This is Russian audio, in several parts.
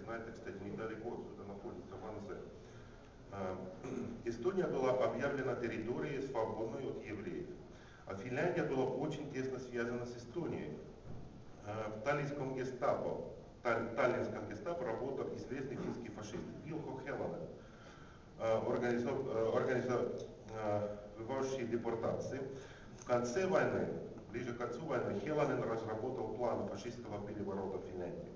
на это, кстати, недалеко отсюда находится Ванзе. Эстония была объявлена территорией, свободной от евреев. А Финляндия была очень тесно связана с Эстонией. В таллинском гестапо работал известный финский фашист Вилко Хеланен, организовавший депортации. В конце войны, ближе к концу войны, Хеланен разработал план фашистского переворота в Финляндии.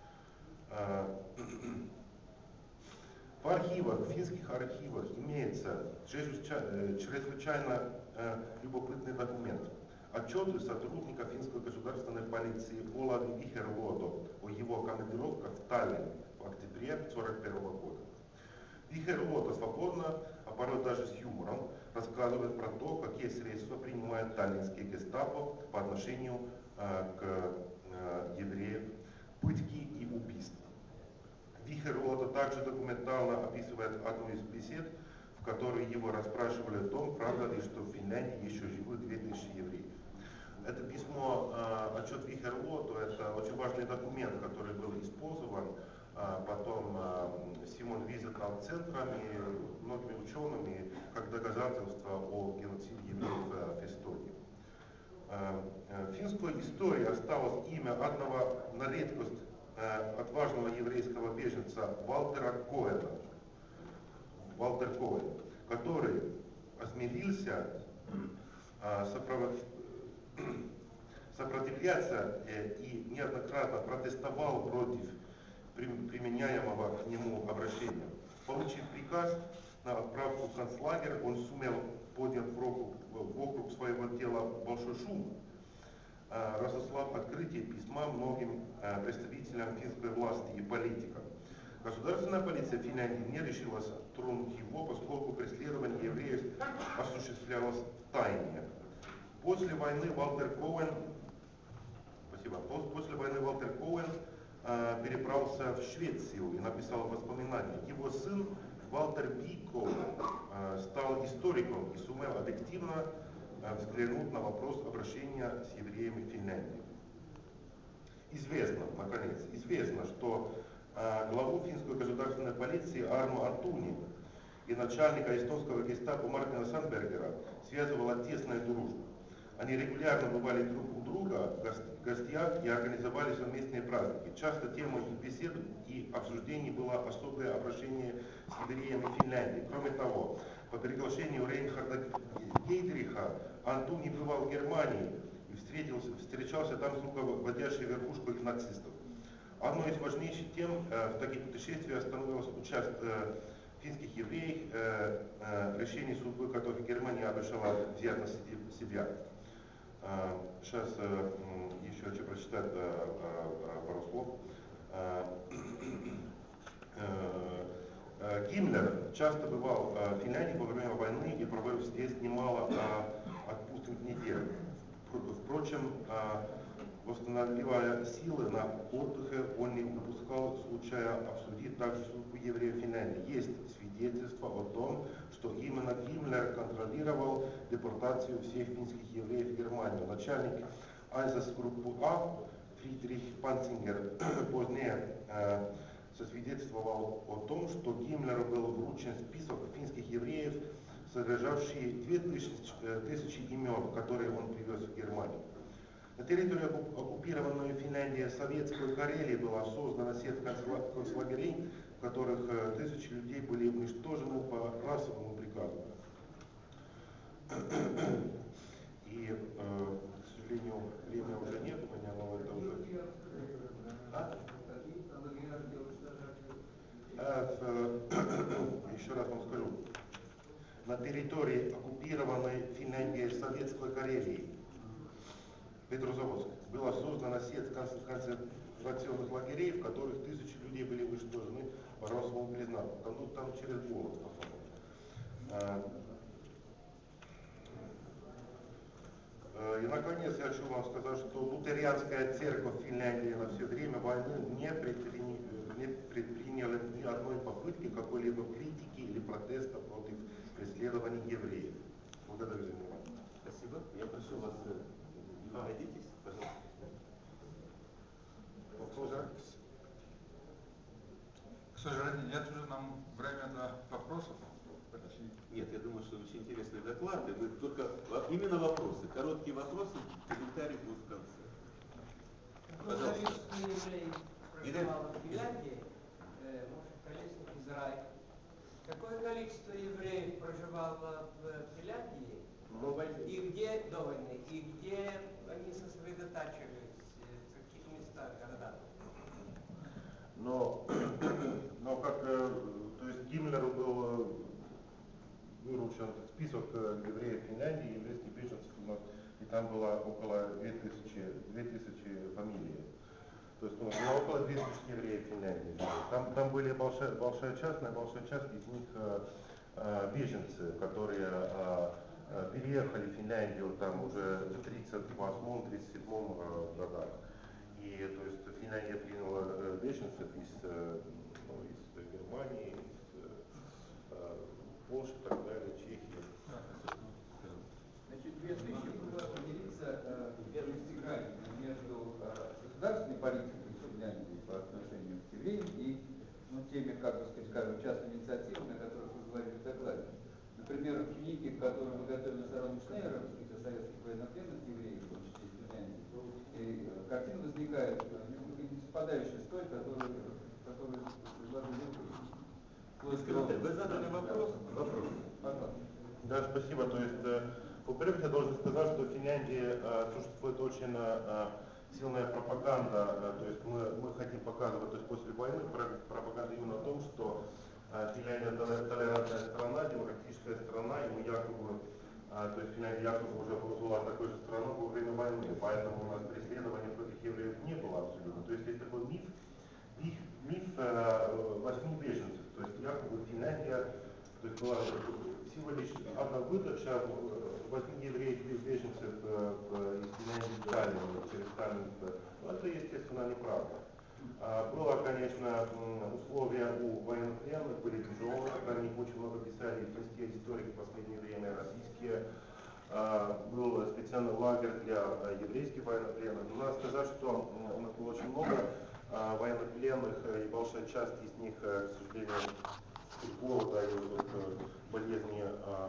В архивах, в финских архивах имеется чрезвычайно любопытный документ. Отчеты сотрудника финской государственной полиции Olavi Vihervuoto о его командировках в Таллин в октябре 1941 года. Vihervuoto свободно, а порой даже с юмором, рассказывает про то, какие средства принимает таллинский гестапо по отношению к евреям, пытки и убийства. Vihervuoto также документально описывает одну из бесед, в которой его расспрашивали о том, правда ли, что в Финляндии еще живут 2000 евреев. Это письмо, отчет Vihervuoto, это очень важный документ, который был использован потом Симон Визитал центром и многими учеными как доказательство о геноциде евреев в Эстонии. В финской истории осталось имя одного на редкость отважного еврейского беженца Валтера Коэна. Валтер Коэн, который осмелился сопротивляться и неоднократно протестовал против применяемого к нему обращения. Получив приказ на отправку в концлагерь, он сумел поднять вокруг своего тела большой шум, разослав открытие письма многим представителям финской власти и политикам. Государственная полиция Финляндии не решилась тронуть его, поскольку преследование евреев осуществлялось в тайне. После войны Валтер Коэн перебрался в Швецию и написал воспоминания. Его сын Валтер Би Коэн стал историком и сумел объективно взглянуть на вопрос обращения с евреями в Финляндии. Известно, что главу финской государственной полиции Арно Антуни и начальника эстонского гестапо Мартина Сандбергера связывала тесная дружба. Они регулярно бывали друг у друга в гостях и организовали совместные праздники. Часто темой их бесед и обсуждений было особое обращение с евреями Финляндии. Кроме того, по приглашению Рейнхарда Гейдриха Антуни бывал в Германии и встречался там с руководящей верхушкой нацистов. Одной из важнейших тем в таких путешествиях становилось участие финских евреев, решение судьбы которых Германия обещала взять на себя. Сейчас еще хочу прочитать пару слов. Гиммлер часто бывал в Финляндии во время войны и провел здесь немало отпускных недель. Впрочем, восстанавливая силы на отдыхе, он не упускал случая обсудить также судьбу евреев Финляндии. Есть свидетельство о том, что именно Гиммлер контролировал депортацию всех финских евреев в Германию. Начальник Айзасгруппы А Фридрих Панцингер позднее сосвидетельствовал о том, что Гиммлеру был вручен список финских евреев, содержавший 2000 имен, которые он привез в Германию. На территории оккупированной Финляндии Советской Карелии была создана сеть концлагерей, в которых тысячи людей были уничтожены по расовому приказу. И, к сожалению, времени уже нет у меня, но это уже... Еще раз вам скажу. На территории оккупированной Финляндии Советской Карелии Петрозаводск была создана сеть концентрационных лагерей, в которых тысячи людей были уничтожены по расовому признаку. Там через голод, по-моему. И, наконец, я хочу вам сказать, что лутеранская церковь в Финляндии на все время войны не предприняла ни одной попытки какой-либо критики или протеста против преследований евреев. Благодарю за внимание. Спасибо. Я прошу вас, садитесь, пожалуйста. Вопрос? сожалению, нет уже нам времени для вопросов. Нет, я думаю, что очень интересные доклады. Мы только именно вопросы. Короткие вопросы, комментарии будут в конце. Количество евреев проживало в Финляндии, может, Колесник Израиль. Какое количество евреев проживало в Финляндии и где до войны, и где они сосредотачивались, в каких местах, городах? Но как, то есть Гиммлеру был выручен список евреев Финляндии, еврейских беженцев, и там было около 2000 фамилий. То есть было около 2000 евреев в Финляндии. Там были большая часть из них беженцы, которые переехали в Финляндию там уже в 1938-1937 годах. И то есть Финляндия приняла беженцев из Германии, из Польши, так далее, Чехии. Значит, 2000 было поделиться вертикально между государственной политикой Финляндии по отношению к евреям и теми, как бы сказать, скажем, частными инициативами, о которых вы говорили в докладе. Например, в книге, которую мы готовили с Ароном Шнейером, о советских военнопленных евреев, в том числе из Финляндии, и картина возникает несколько не совпадающая с той, которую изложили вы. Вы задали вопрос? Вопрос. Да, спасибо. То есть, во-первых, я должен сказать, что в Финляндии существует очень сильная пропаганда. То есть мы хотим показывать, то есть после войны пропаганда именно в том, что Финляндия толерантная страна, демократическая страна, и мы якобы, то есть Финляндия якобы уже была такой же страной во время войны, поэтому у нас преследований против евреев не было абсолютно. То есть есть такой миф 8 беженцев. То есть якобы Финляндия, то есть была всего лишь одна выдача 8 евреев беженцев из Финляндии в Таллин, через Таллин. Но это, естественно, неправда. Было, конечно, условия у военнопленных, были тяжелые, про них очень много писали финские историки в последнее время, российские. Был специальный лагерь для еврейских военнопленных. Но надо сказать, что у нас было очень много военнопленных, и большая часть из них, к сожалению, от голода и болезни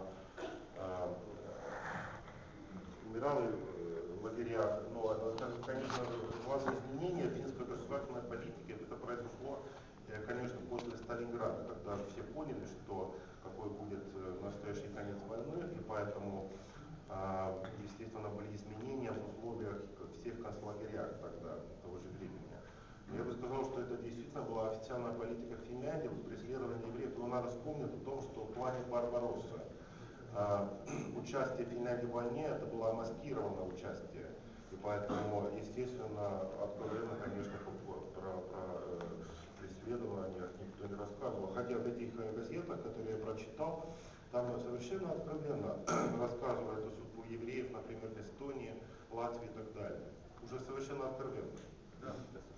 умирали в лагерях. Но, конечно, главное изменение финской государственной политики это произошло, конечно, после Сталинграда, когда все поняли, что какой будет настоящий конец войны, и поэтому, естественно, были изменения в условиях всех концлагерях тогда, того же времени. Я бы сказал, что это действительно была официальная политика Финляндии, преследование евреев, но надо вспомнить о том, что в плане Барбаросса участие Финляндии в войне это было маскированное участие. И поэтому, естественно, откровенно, конечно, про преследование никто не рассказывал. Хотя в этих газетах, которые я прочитал, там совершенно откровенно рассказывают о судьбе евреев, например, в Эстонии, Латвии и так далее. Уже совершенно откровенно. Да.